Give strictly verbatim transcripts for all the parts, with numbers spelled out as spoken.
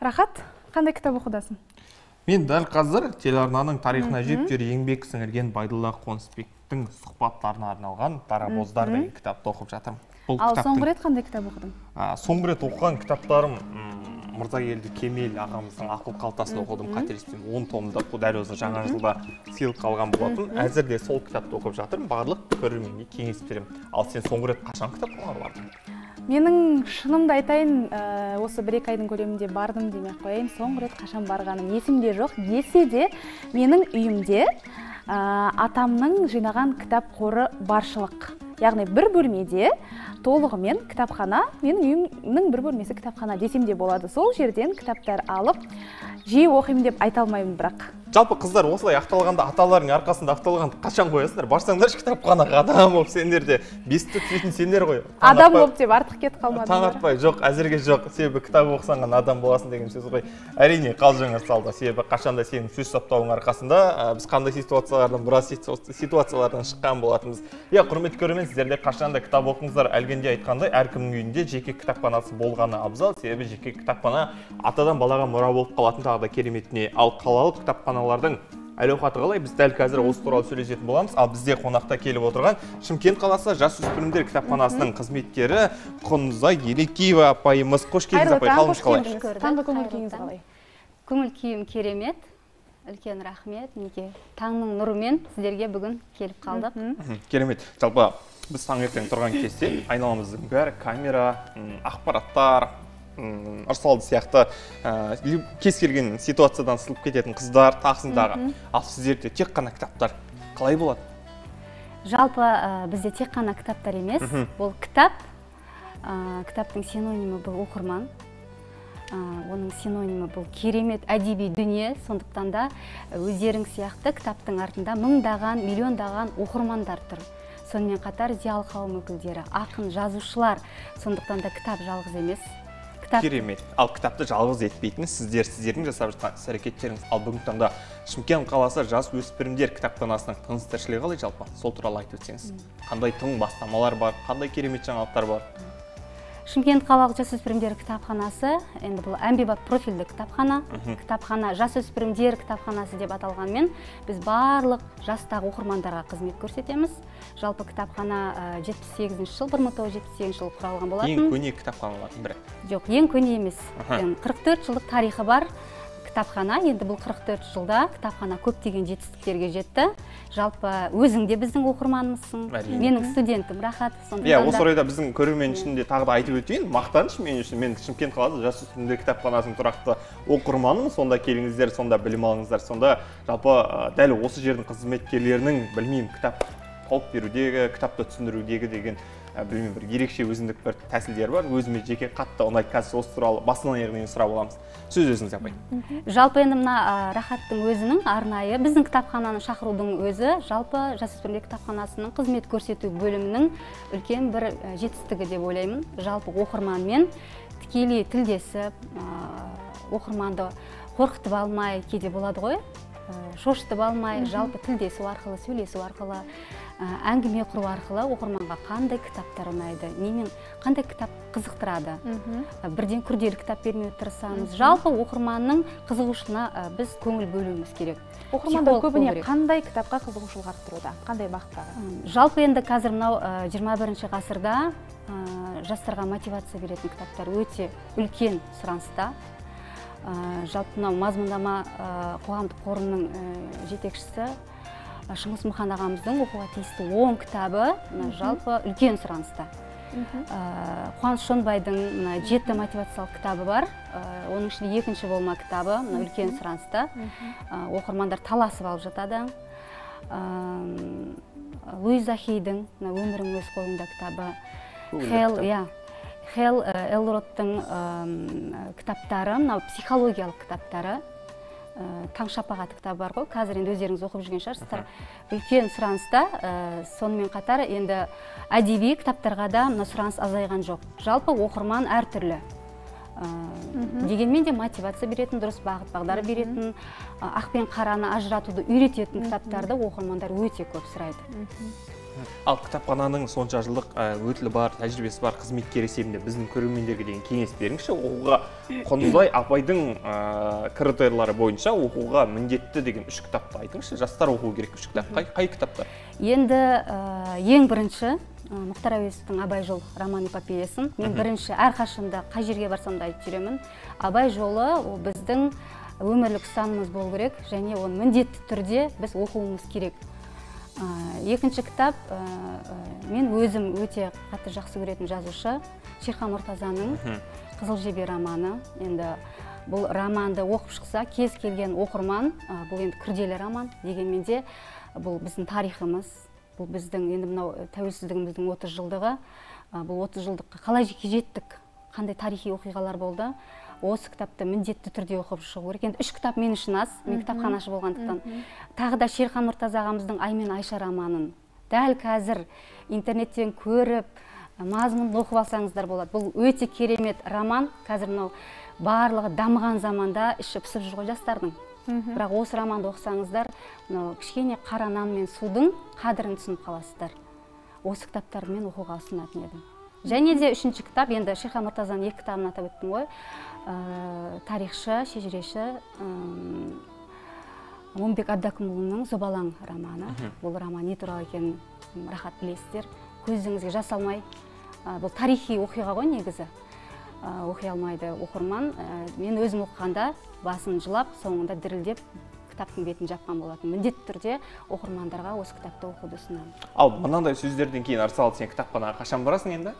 Рахат, қандай кітап оқудасың? Мен дәл қазір телеарнаның тарихына жептер еңбек сіңірген Байдулла Қонысбектің сұхбаттарына арналған Дарабоздар деген кітапты оқып жатырмын. Ал соңғы рет қандай кітап оқыдың? Соңғы рет оқыған кітаптарым Мырзагелді Кемел ағамыздың ақыл қалтасын оқыдым, қателеспесем он томды. Бұл дәл осы жаңа жылда сыйлыққа алған болатын. Әзірде сол кітапты оқып жатырмын. Барлық көрерменге кеңес беремін. Ал сен соңғы рет қашан кітапханаға бардың? Менің шынымды айтайын, осы бір-екі айдың көлемінде бардым демей қояйын. Соңғы рет қашан барғаным есімде жоқ. Десе де менің үйімде атамның жинаған кітап қоры баршылық. Яғни бір бөлмеде толығымен кітапхана, менің үйімнің бір бөлмесі кітапхана десем де болады. Сол жерден кітаптар алып, жиі оқимын деп айта алмаймын бірақ. Жалпы қыздар осылай ақталғанда, аталарының арқасында ақталғанда қашан қоясыңдар? Барсаңдар кітапханаға адам болып, сендер де бесікті түсетін сендер ғой. Адам болып деп артық кетіп қалмадыңдар. Таң атпай, жоқ, әзірге жоқ. Себебі кітап оқысаң ғана адам боласың деген сөз ғой. Әрине қалжыңыр салды. Себебі қашанда сенің сөз саптауың арқасында біз қандай ситуациялардан, біраз ситуациялардан шыққан болатынбыз. Иә, құрметті көрермен, сіздерде қашанда кітап оқыңыздар. Әлгенде айтқандай, әркімнің үйінде жеке кітапханасы болғаны абзал. Себебі жеке кітапхана атадан балаға мұра болып қалатын тағы да кереметіне. Ал қалалық кітапханалардың әл-ауқаты қалай? Біз дәл қазір осы туралы сөйлесетін боламыз. Ал бізде қонақта келіп отырған Шымкент қаласы жасөспірімдер кітапханасының қызметкері Құнзай Ерекеева апайымыз. Қош келдіңіз апай, қалыңыз қалай? Таңғы көңіл күйіңіз қалай? Көңіл күйім керемет. Үлкен рахмет. Неге таңның нұрымен сіздерге бүгін келіп қалдық. Керемет. Жалпы біз таңертең тұрған кезде айналамыздың бәрі камера, ақпараттар, ұрсалды сияқты кез келген ситуациядан сылып кететін қыздар тақсындағы. Ал сіздерде тек қана кітаптар қалай болады? Жалпы бізде тек қана кітаптар емес. Бұл кітап, кітаптың синонимі бұл оқырман. Оның синонимі бұл керемет әдеби дүние. Сондықтан да өздерің сияқты кітаптың артында мыңдаған, миллиондаған оқырмандар тұр. Сонымен қатар зиялы қауым өкілдері, ақын, жазушылар. Сондықтан да кітап жалғыз емес. Керемет. Ал кітапты жалғыз етпейтін сіздер, сіздердің жасап жатқан іс-әрекеттеріңіз. Ал бүгінгі таңда Шымкент қаласы жасөспірімдер кітапханасының тыныс-тіршілігі қалай жалпы? Сол туралы айтып өтсеңіз. Қандай тың бастамалар бар, қандай керемет жаңалықтар бар? Шымкент қалалық жасөспірімдер кітапханасы, енді бұл әмбебап профильді кітапхана, кітапхана жасөспірімдер кітапханасы деп аталғанмен, біз барлық жастағы оқырмандарға қызмет көрсетеміз. Жалпы кітапхана жетпіс сегізінші жыл, бір мың тоғыз жүз жетпіс сегізінші жылы құралған болатын. Ең көне кітапханалардың бірі. Жоқ, ең көне емес. қырық төрт жылдық тарихы бар кітапхана. Енді бұл қырық төрт жылда кітапхана көптеген жетістіктерге жетті. Жалпы өзің де біздің оқырманымызсың. Менің студентім Рахат. Иә, осы орайда біздің көрермен үшін де тағы да айтып өтейін. Мақтаныш мен үшін. Мен Шымкент қаласы жасөспірімдер кітапханасының тұрақты оқырманымын. Сонда келіңіздер, сонда білім алыңыздар. Сонда жалпы дәл осы жердің қызметкерлерінің, білмеймін, кітап тауып берудегі, кітапты түсіндірудегі деген білмеймін, бір ерекше өзіндік бір тәсілдер бар. Өзіме жеке қатты ұнайды. Қазір осы туралы басынан аяғына сұрап аламыз. Сөз өзіңіз апай. Жалпы енді мына Рахаттың өзінің арнайы біздің кітапхананы шақырудың өзі жалпы жасөспірімдер кітапханасының қызмет көрсету бөлімінің үлкен бір жетістігі деп ойлаймын. Жалпы оқырманмен тікелей тілдесіп, оқырманды қорқытып алмай, кейде болады ғой, шошытып алмай, жалпы тілдесу арқылы, сөйлесу арқылы, әңгіме құру арқылы оқырманға қандай кітаптар ұнайды, немен қандай кітап қызықтырады. Бірден күрделі кітап бермеуге тырысамыз. Жалпы оқырманның қызығушылығына біз көңіл бөлуіміз керек. Оқырмандар көбіне қандай кітапқа қызығушылық арттыруда? Қандай бағыттағы? Жалпы енді қазір мынау жиырма бірінші ғасырда жастарға мотивация беретін кітаптар өте үлкен сұраныста. Жалпы мынау мазмұндама қоғамдық қорының жетекшісі Шыңғыс Мұхан ағамыздың оқуға тиісті он кітабы жалпы үлкен сұраныста. Қуаныш Шонбайдың жеті мотивациялық кітабы бар. Оның ішінде екінші болма кітабы үлкен сұраныста. Оқырмандар таласып алып жатады. Луиза Хейдің өмірің өз қолыңда кітабы. Хел Элродтың кітаптары, психологиялық кітаптары. Таң шапағаты кітабы бар ғой, қазір енді өздеріңіз оқып жүрген шығарсыздар. Үлкен сұраныста, сонымен қатар енді әдеби кітаптарға да сұраныс азайған жоқ. Жалпы оқырман әртүрлі. Дегенмен де мотивация беретін, дұрыс бағыт бағдар беретін, ақ пен қараны ажыратуды үйрететін кітаптарды оқырмандар өте көп сұрайды. Ал кітапхананың сонша жылдық өтілі бар, тәжірибесі бар қызметкер есебінде біздің көрермендерге деген кеңес беріңізші. Оқуға Қондыбай апайдың критериялары бойынша оқуға міндетті деген үш кітапты айтыңызшы. Жастар оқу керек үш кітап. Қай, қай кітаптар? Енді ең бірінші Мұхтар Әуезовтің Абай жол роман эпопеясын мен бірінші әрқашанда қай жерге барсам да айтып жүремін. Абай жолы ол біздің өмірлік ұстанымыз болу керек және оны міндетті түрде біз оқуымыз керек. Екінші кітап мен өзім өте қатты жақсы көретін жазушы Шерхан Мұртазаның Қызыл жебе романы. Енді бұл романды оқып шықса кез келген оқырман, бұл енді күрделі роман дегенмен де бұл біздің тарихымыз, бұл біздің енді мынау тәуелсіздігіміздің отыз жылдығы, бұл отыз жылдыққа қалай жеттік, қандай тарихи оқиғалар болды. Осы кітапты міндетті түрде оқып шығу керек. Енді үш кітап мен үшін аз, мен кітапханашы болғандықтан. Тағы да Шерхан Мұртаза ағамыздың Ай мен Айша романын дәл қазір интернеттен көріп, мазмұнын оқып алсаңыздар болады. Бұл өте керемет роман. Қазір мынау барлығы дамыған заманда іші пысып жүр ғой жастардың. Бірақ осы романды оқысаңыздар, мынау кішкене қара нан мен судың қадірін түсініп қаласыздар. Осы кітаптарды мен оқуға ұсынатын едім. Және де үшінші кітап, енді Шерхан Мұртазаның екі кітабын атап өттім ғой. Тарихшы, шежіреші Омбек Абдакымұлының Зобалаң романы. Бұл роман не туралы екенін рахат білесіздер. Көзіңізге жас алмай, бұл тарихи оқиға ғой негізі. Оқи алмайды оқырман. Мен өзім оқығанда басын жылап, соңында дірілдеп кітаптың бетін жапқан болатын. Міндетті түрде оқырмандарға осы кітапты оқуды ұсынамын. Ал мынандай сөздерден кейін Арсал, сен кітапханаға қашан барасың енді?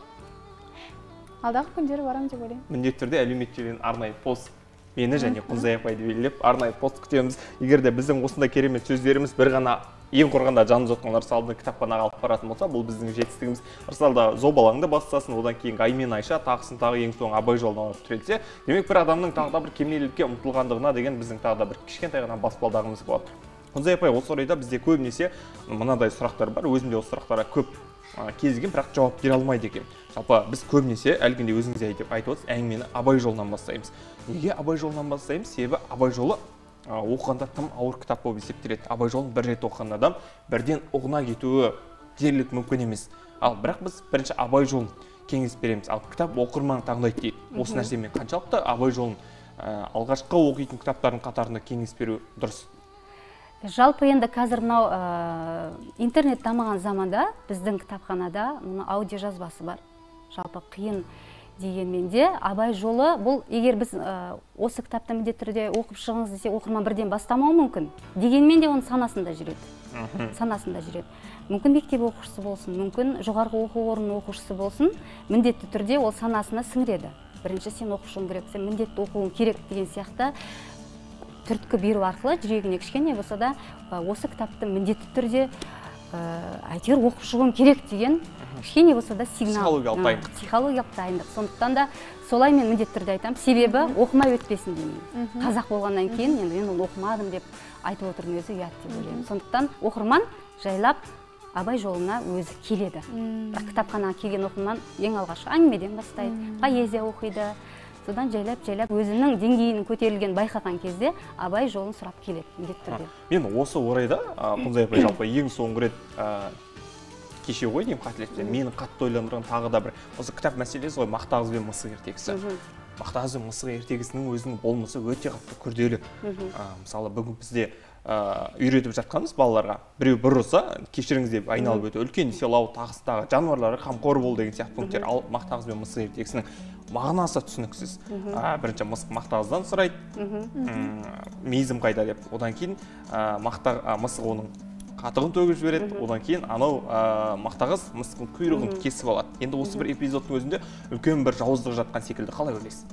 Алдағы күндері барам деп ойлаймын. Міндетті түрде әлеуметтік желіден арнайы пост мені және Құнзай апайды белгілеп арнайы пост күтеміз. Егер де біздің осындай керемет сөздеріміз бір ғана ең құрғанда жанымыз жатқан Арсалды кітапханаға алып баратын болса, бұл біздің жетістігіміз. Арсалда Зобалаңды бастасын, одан кейін Ай мен Айша, тағысын тағы ең соң Абай жолына алып тірелсе, демек бір адамның тағы да бір кемелдікке ұмтылғандығына деген біздің тағы да бір кішкентай ғана баспалдағымыз болады. Құнзай апай, осы орайда бізде көбінесе мынадай сұрақтар бар. Өзімде осы сұрақтарға көп кезген, бірақ жауап бере алмайды екен. Жалпы біз көбінесе әлгінде өзіңіз айтып отырсыз, әңгімені Абай жолынан бастаймыз. Неге Абай жолынан бастаймыз? Себебі Абай жолы оқығанда тым ауыр кітап болып есептеледі. Абай жолын бір рет оқыған адам бірден ұғына кетуі дерлік мүмкін емес. Ал бірақ біз бірінші Абай жолын кеңес береміз. Ал кітап оқырман таңдайды дейді. Осы нәрсемен қаншалықты Абай жолын алғашқы оқитын кітаптардың қатарында кеңес беру дұрыс? Жалпы енді қазір мынау интернет дамыған заманда біздің кітапханада аудио жазбасы бар. Жалпы қиын дегенмен де Абай жолы бұл, егер біз осы кітапты міндетті түрде оқып шығыңыз десе, оқырман бірден бастамауы мүмкін. Дегенмен де оның санасында жүреді. Санасында жүреді. Мүмкін мектеп оқушысы болсын, мүмкін жоғарғы оқу орнының оқушысы болсын, міндетті түрде ол санасына сіңіреді. Бірінші сен оқушың керек, сен міндетті оқуың керек деген сияқты түрткі беру арқылы жүрегіне кішкене болса да осы кітапты міндетті түрде әйтеуір оқып шығуым керек деген кішкене болса да сигнал. Психологиялық дайындық. Психологиялық дайындық. Сондықтан да солай мен міндетті түрде айтамын. Себебі оқымай өтпесін деймін. Қазақ болғаннан кейін енді мен оны оқымадым деп айтып отырдың өзі ұят деп ойлаймын. Сондықтан оқырман жайлап Абай жолына өзі келеді. Бірақ кітапханаға келген оқырман ең алғашқы әңгімеден бастайды, поэзия оқиды. Содан жайлап-жайлап өзінің деңгейінің көтерілген байқаған кезде Абай жолын сұрап келеді, міндетті түрде. Мен осы орайда, Құнзай апай, жалпы ең соңғы рет кеше ғой деймін, қателеспесем, мені қатты ойландырған тағы да бір осы кітап мәселесі ғой, Мақтағыз бен Мысық ертегісі. Мақтағыз бен Мысық ертегісінің өзінің болмысы өте қатты күрделі. Мысалы, бүгін бізде үйретіп жатқанымыз балаларға, біреу бір ұрса, кешіріңіз деп айналып өте, үлкен сыйлау, тағыстағы жануарларға қамқор бол деген сияқты пункттер. Ал Мақтағыз бен Мысық ертегісінің мағынасы түсініксіз. Бірінші Мысық Мақтағыздан сұрайды, мейізім қайда деп. Одан кейін Мысық оның қатығын төгіп жібереді, одан кейін анау Мақтағыз Мысықтың құйрығын кесіп алады. Енді осы бір эпизодтың өзінде үлкен бір жауыздық жатқан секілді, қалай ойлайсыз?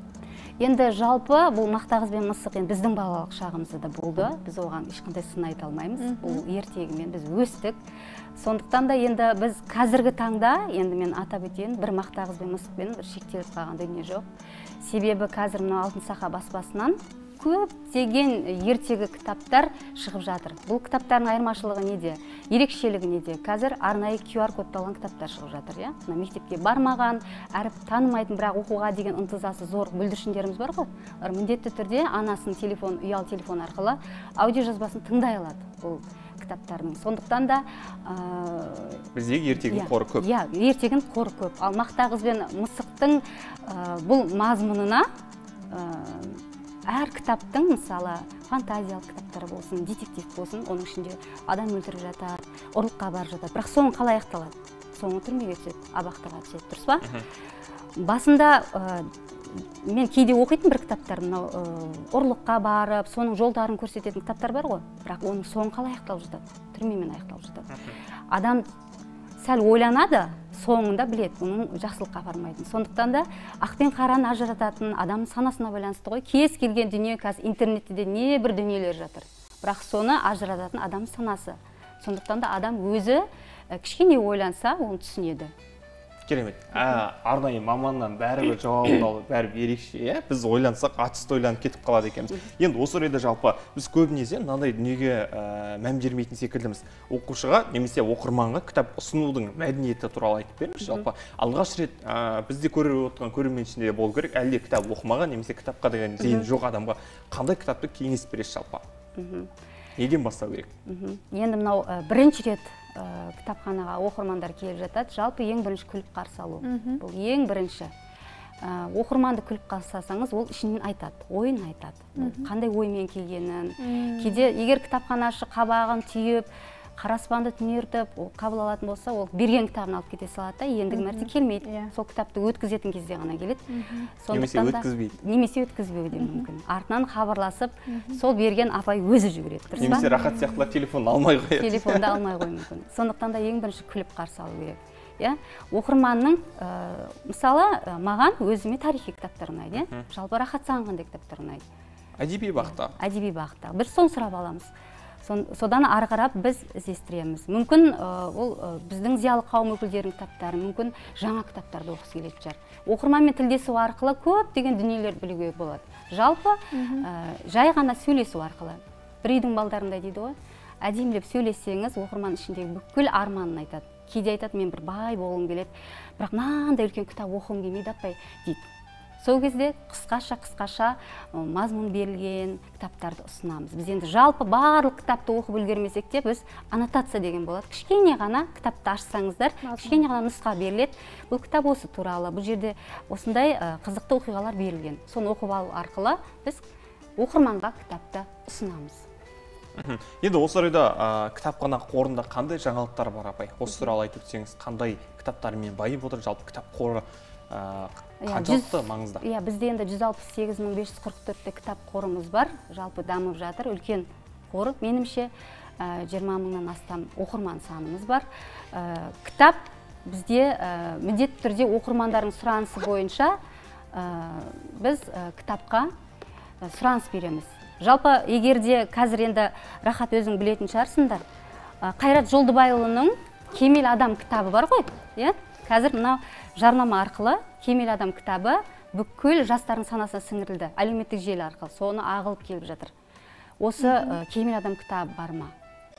Енді жалпы бұл Мақтағыз бен Мысық біздің балалық шағымызда да болды. Біз оған ешқандай сын айта алмаймыз. Бұл ертегімен біз өстік. Сондықтан да енді біз қазіргі таңда, енді мен атап өтейін, бір Мақтағыз бен Мысықпен бір шектеліп қалған дүние жоқ. Себебі қазір мына Алтын Сақа баспасынан көптеген ертегі кітаптар шығып жатыр. Бұл кітаптардың айырмашылығы неде? Ерекшелігі неде? Қазір арнайы ку ар кодталған кітаптар шығып жатыр, иә? Мектепке бармаған, әріп танымайтын, бірақ оқуға деген ынтызасы зор бүлдіршіндеріміз бар ғой. Олар міндетті түрде анасының телефон, ұялы телефон арқылы аудио жазбасын тыңдай алады. Бұл кітаптардың. Сондықтан да біздегі ертегінің қоры көп. Иә, ертегінің қоры көп. Ал Мақта қыз бен мысықтың бұл мазмұнына әр кітаптың, мысалы, фантазиялық кітаптар болсын, детектив болсын, оның ішінде адам өлтіріп жатады, ұрлыққа барып жатады. Бірақ соңы қалай аяқталады? Соңы түрмеге түседі, абақтыға түседі, дұрыс па? Басында мен кейде оқитын бір кітаптар, ұрлыққа барып, соның жолдарын көрсететін кітаптар бар ғой, бірақ оның соңы қалай аяқталып жатады? Түрмемен аяқталып жатады. Адам сәл ойланады, соңында білет, оның жақсылыққа апармайтын. Сондықтан да ақ пен қараны ажырататын адамның санасына байланысты ғой. Кез келген дүние, қазір интернетте де не бір дүниелер жатыр. Бірақ соны ажырататын адам санасы. Сондықтан да адам өзі кішкене ойланса, оны түсінеді. Керемет. Арнайы маманнан бәрібір жауабын алып, бәрібір ерекше, біз ойлансақ, атысты ойланып кетіп қалады екенбіз. Енді осы орайда жалпы біз көбінесе мынандай дүниеге мән бермейтін секілдіміз. Оқушыға немесе оқырманға кітап ұсынудың мәдениеті туралы айтып беріңіз. Жалпы алғаш рет бізде көріп отырған көрермен ішінде болу керек, әлде кітап оқымаған немесе кітапқа деген зейін жоқ адамға қандай кітапты кеңес бересіз жалпы? Неден бастау керек? Енді мынау бірінші рет кітапханаға оқырмандар келіп жатады. Жалпы ең бірінші күліп қарсы алу. Бұл ең бірінші. Оқырманды күліп қарсысаңыз, ол ішінен айтады, ойын айтады. Қандай оймен келгенін. Кейде егер кітапханашы қабағын түйіп, қараспанды түнертіп, қабыл алатын болса, ол берген кітабын алып кете салады да, ендігі мәрте келмейді. Сол кітапты өткізетін кезде ғана келеді. Немесе өткізбейді. Немесе өткізбеуі де мүмкін. Артынан хабарласып, сол берген апай өзі жүгіреді. Немесе рахат сияқтылар телефонды алмай қояды. Телефонды алмай қоюы мүмкін. Сондықтан да ең бірінші күліп қарсы алу керек. Оқырманның, мысалы, маған өзіме тарихи кітаптар ұнайды. Жалпы рахат саған қандай кітаптар ұнайды? Әдеби бағытта. Әдеби бағытта. Біз соны сұрап аламыз. Содан ары қарап біз іздестіреміз. Мүмкін ол біздің зиялы қауым өкілдерінің кітаптары, мүмкін жаңа кітаптарды оқысы келетін шығар. Оқырманмен тілдесу арқылы көп деген дүниелер білуге болады. Жалпы жай ғана сөйлесу арқылы. Бір үйдің балдарындай дейді ғой. Әдемілеп сөйлесеңіз, оқырман ішіндегі бүкіл арманын айтады. Кейде айтады, мен бір бай болғым келеді, бірақ мынандай үлкен кітап оқығым келмейді апай дейді. Сол кезде қысқаша-қысқаша мазмұн берілген кітаптарды ұсынамыз. Біз енді жалпы барлық кітапты оқып үлгермесек те, біз аннотация деген болады. Кішкене ғана кітапты ашсаңыздар, кішкене ғана нұсқа беріледі. Бұл кітап осы туралы, бұл жерде осындай қызықты оқиғалар берілген. Соны оқып алу арқылы біз оқырманға кітапты ұсынамыз. Енді осы орайда кітапхана қорында қандай жаңалықтар бар апай? Осы туралы айтып өтсеңіз, қандай кітаптармен байып отыр, жалпы кітап қоры қаншалықты маңызды? Иә, бізде енді жүз алпыс сегіз мың бес жүз қырық төрт кітап қорымыз бар, жалпы дамып жатыр, үлкен қор, менімше жиырма мыңнан астам оқырман санымыз бар. Кітап бізде міндетті түрде оқырмандардың сұранысы бойынша біз кітапқа сұраныс береміз. Жалпы егерде қазір енді рахат өзің білетін шығарсыңдар, Қайрат Жолдыбайұлының Кемел адам кітабы бар ғой, иә? Қазір мынау жарнама арқылы Кемел адам кітабы бүкіл жастардың санасына сіңірілді, әлеуметтік желі арқылы, соны ағылып келіп жатыр. Осы Кемел адам кітабы бар ма?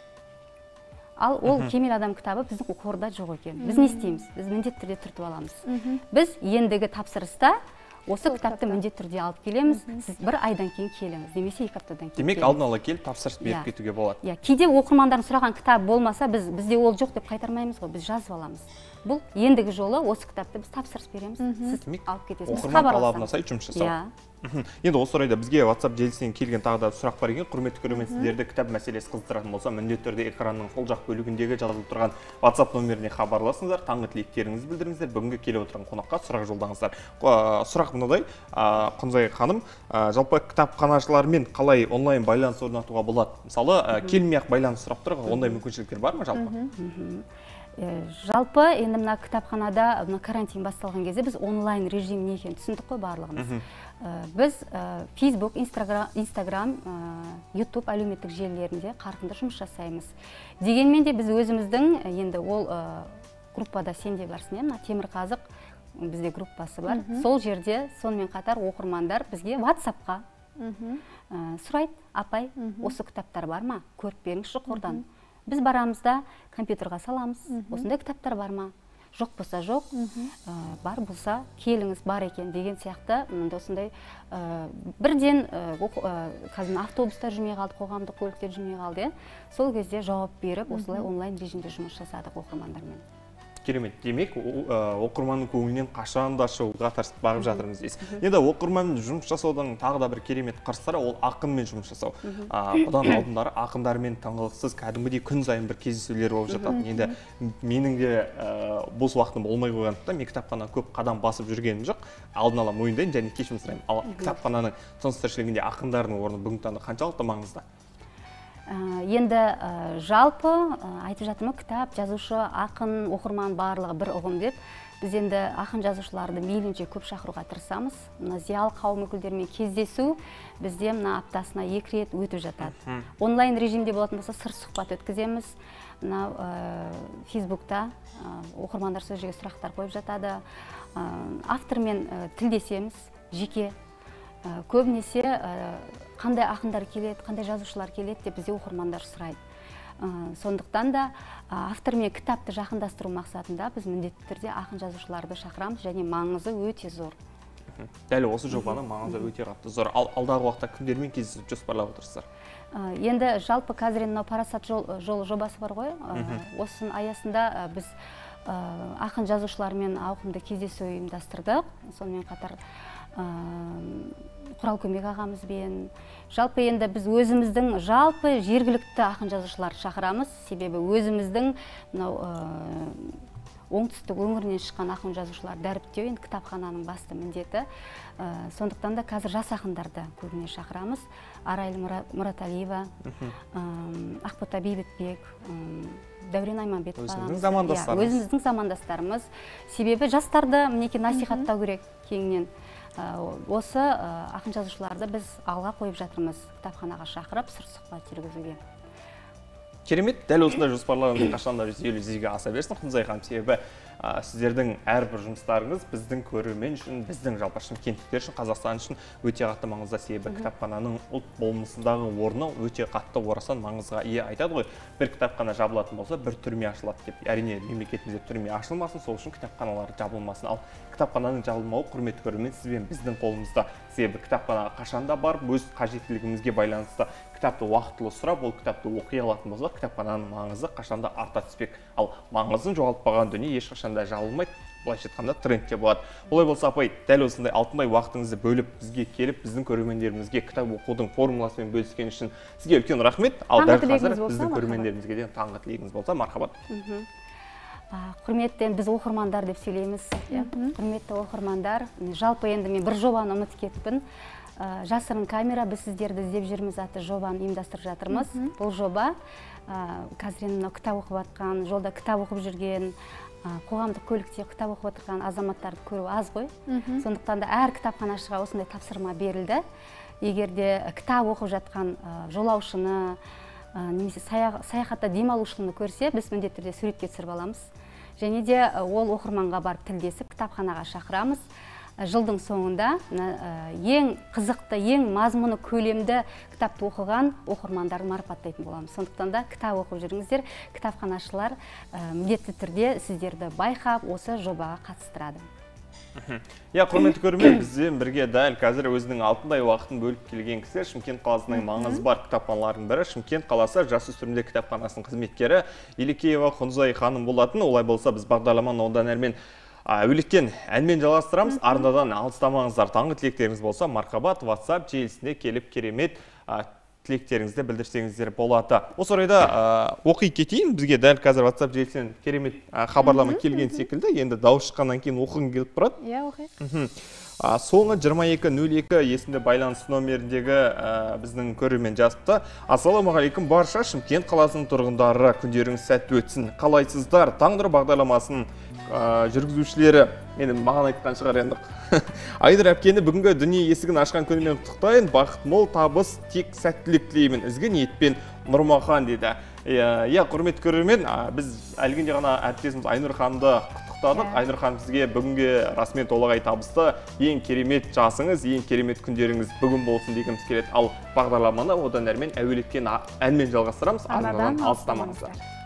Ал ол Кемел адам кітабы біздің қорда жоқ екен. Біз не істейміз? Біз міндетті түрде түртіп аламыз. Біз ендігі тапсырыста осы кітапты міндетті түрде алып келеміз. Сіз бір айдан кейін келіңіз, немесе екі аптадан кейін. Демек, алдын ала келіп тапсырыс беріп кетуге болады. Иә, кейде оқырмандардың сұраған кітап болмаса, біз бізде ол жоқ деп қайтармаймыз ғой, біз жазып аламыз. Бұл ендігі жолы осы кітапты біз тапсырыс береміз. Сіз алып кетесіз. Оқырман талабына сай жұмыс жасау. Енді осы орайда бізге WhatsApp желісінен келген тағы да сұрақ бар екен. Құрметті көрермен, сіздерді кітап мәселесі қызықтыратын болса, міндетті түрде экранның сол жақ бөлігіндегі жазылып тұрған WhatsApp нөміріне хабарласыңыздар, таңғы тілектеріңізді білдіріңіздер, бүгінгі келіп отырған қонаққа сұрақ жолдаңыздар. Сұрақ мынадай, Құнзай ханым, жалпы кітапханашылармен қалай онлайн байланыс орнатуға болады? Мысалы, келмей-ақ байланыс сұрап тұр, ондай мүмкіншіліктер бар ма жалпы? Жалпы, енді мына кітапханада карантин басталған кезде біз онлайн режим не екенін түсіндік қой барлығымыз. Біз Facebook, Instagram, YouTube әлеуметтік желілерінде қарқынды жұмыс жасаймыз. Дегенмен де біз өзіміздің, енді ол группада сен де барсың, мына Темірқазық бізде группасы бар. Сол жерде сонымен қатар оқырмандар бізге WhatsApp-қа сұрайды, апай, осы кітаптар бар ма? Көріп беріңізші қордан. Біз барамыз да компьютерға саламыз. Осындай кітаптар бар ма? жоқ болса жоқ, бар болса келіңіз, бар екен деген сияқты осындай бірден қазір автобустар жүрмей қалды, қоғамдық көліктер жүрмей қалды. Сол кезде жауап беріп, осылай онлайн режимде жұмыс жасадық оқырмандармен. Керемет. Демек, оқырманның көңілінен қашан да шығуға тырысып бағып жатырмыз дейсіз. Енді оқырманмен жұмыс жасаудың тағы да бір керемет қыр-сыры ол ақынмен жұмыс жасау. Одан алдындары ақындармен тыңғылықсыз кәдімгідей күн сайын бір кездесулер болып жатады. Енді менің де бос уақытым болмай қойғандықтан мен кітапхана көп қадам басып жүргенім жоқ. Алдын ала мойындаймын және кешірім сұраймын. Ал кітапхананың тыныс-тіршілігінде ақындардың орны бүгінгі таңда қаншалықты маңызды? Енді жалпы айтып жатырмын, кітап, жазушы, ақын, оқырман барлығы бір ұғым деп. Біз енді ақын жазушыларды мейлінше көп шақыруға тырысамыз. Мына зиялы қауым өкілдерімен кездесу бізде мына аптасына екі рет өтіп жатады. Онлайн режимде болатын болса сыр сұхбат өткіземіз. Мына Фейсбукта оқырмандар сол жерге сұрақтар қойып жатады. Автормен тілдесеміз, жеке. Көбінесе қандай ақындар келеді, қандай жазушылар келеді деп бізде оқырмандар сұрайды. Сондықтан да автормен кітапты жақындастыру мақсатында біз міндетті түрде ақын жазушыларды шақырамыз және маңызы өте зор. Дәл осы жобаның маңызы өте қатты зор. Ал алдағы уақытта кімдермен кездесіп жоспарлап отырсыздар? Енді жалпы қазір мынау парасат жолы жобасы бар ғой. Осының аясында біз ақын жазушылармен ауқымды кездесу ұйымдастырдық. Сонымен қатар Құрал Көмек ағамызбен. Жалпы енді біз өзіміздің жалпы жергілікті ақын жазушыларды шақырамыз. Себебі өзіміздің оңтүстік өңірінен шыққан ақын жазушыларды дәріптеу енді кітапхананың басты міндеті. Сондықтан да қазір жас ақындарды көбіне шақырамыз. Арайлы Мұраталиева, Ақбота Бейбітбек, Дәурен Айманбетов ағамыз. Өзіміздің замандастарымыз. Себебі жастарды мінекей насихаттау керек кеңінен. Осы ақын жазушыларды біз алға қойып жатырмыз, кітапханаға шақырып, сыр сұхбат жүргізуге. Керемет, дәл осындай жоспарларыңыз қашанда жүзеге аса берсін, Құнзай ханым. Себебі сіздердің әрбір жұмыстарыңыз біздің көрермен үшін, біздің жалпы шымкенттіктер үшін, Қазақстан үшін өте қатты маңызды. Себебі кітапхананың ұлт болмысындағы орны өте қатты орасан маңызға ие. Айтады ғой, бір кітапхана жабылатын болса, бір түрме ашылады деп. Әрине, мемлекетімізде түрме ашылмасын, сол үшін кітапханалар жабылмасын. Ал кітапхананың жабылмауы, құрметті көрермен, сізбен біздің қолымызда. Себебі кітапханаға қашанда барып, өз қажеттілігімізге байланысты кітапты уақытылы сұрап, ол кітапты оқи алатын болса, кітапхананың маңызы қашанда арта түспек. Ал маңызын жоғалтпаған дүние ешқашанда жабылмайды. Былайша айтқанда трендте болады. Олай болса, апай, дәл осындай алтындай уақытыңызды бөліп, бізге келіп, біздің көрермендерімізге кітап оқудың формуласымен бөліскен үшін сізге үлкен рахмет. Ал дәл қазір біздің көрермендерімізге де таңғы тілегіңіз болса, мархабат. Құрметті, біз оқырмандар деп сөйлейміз. Құрметті оқырмандар, жалпы енді мен бір жобаны ұмытып кеттім. Жасырын камера, біз сіздерді іздеп жүрміз атты жобаны ұйымдастырып жатырмыз. Бұл жоба қазір енді кітап оқып жатқан, жолда кітап оқып жүрген, қоғамдық көлікте кітап оқып отырған азаматтарды көру аз ғой. Сондықтан да әр кітапханашыға осындай тапсырма берілді. Егер де кітап оқып жатқан жолаушыны немесе саяхатта демалушыны көрсе, біз міндетті түрде суретке түсіріп аламыз. Және де ол оқырманға барып тілдесіп, кітапханаға шақырамыз. Жылдың соңында ең қызықты, ең мазмұны көлемді кітапты оқыған оқырмандарды марапаттайтын боламыз. Сондықтан да кітап оқып жүріңіздер, кітапханашылар міндетті түрде сіздерді байқап, осы жобаға қатыстырады. Я, құрметті көрермен, бізбен бірге дәл қазір өзінің алтындай уақытын бөліп келген кісі Шымкент қаласының маңызы бар кітапханалардың бірі Шымкент қаласы жасөспірімдер кітапханасының қызметкері Елекеева Құнзай ханым болатын. Олай болса, біз бағдарламаны одан әрмен әуеліктен әнмен жалғастырамыз. Арнадан алыстамаңыздар. Таңғы тілектеріңіз болса, мархабат WhatsApp желісіне келіп керемет тілектеріңізді білдірсеңіздер болады. Осы орайда оқи кетейін. Бізге дәл қазір WhatsApp желісінен керемет хабарлама келген секілді. Енді дауыс шыққаннан кейін оқығың келіп тұрады. Иә, оқи. Соңы жиырма екі нөл екі есімді байланыс номеріндегі біздің көрермен жазыпты. Ассалаумағалейкум барша Шымкент қаласының тұрғындары, күндеріңіз сәтті өтсін. Қалайсыздар? Таңдыр бағдарламасының жүргізушілері мені маған айтқан шығар енді. Айдар әпкені бүгінгі дүние есігін ашқан күнімен құттықтайын. Бақыт мол, табыс, тек сәттілік тілеймін. Ізгі ниетпен Нұрмахан деді. Иә, құрметті көрермен, біз әлгінде ғана әріптесіміз Айнұр ханымды құттықтадық. Айнұр ханым, сізге бүгінгі расымен толағай табысты, ең керемет жасыңыз, ең керемет күндеріңіз бүгін болсын дегіміз келеді. Ал бағдарламаны одан әрмен әуелеткен әнмен жалғастырамыз. Арнадан алыстамаңыздар.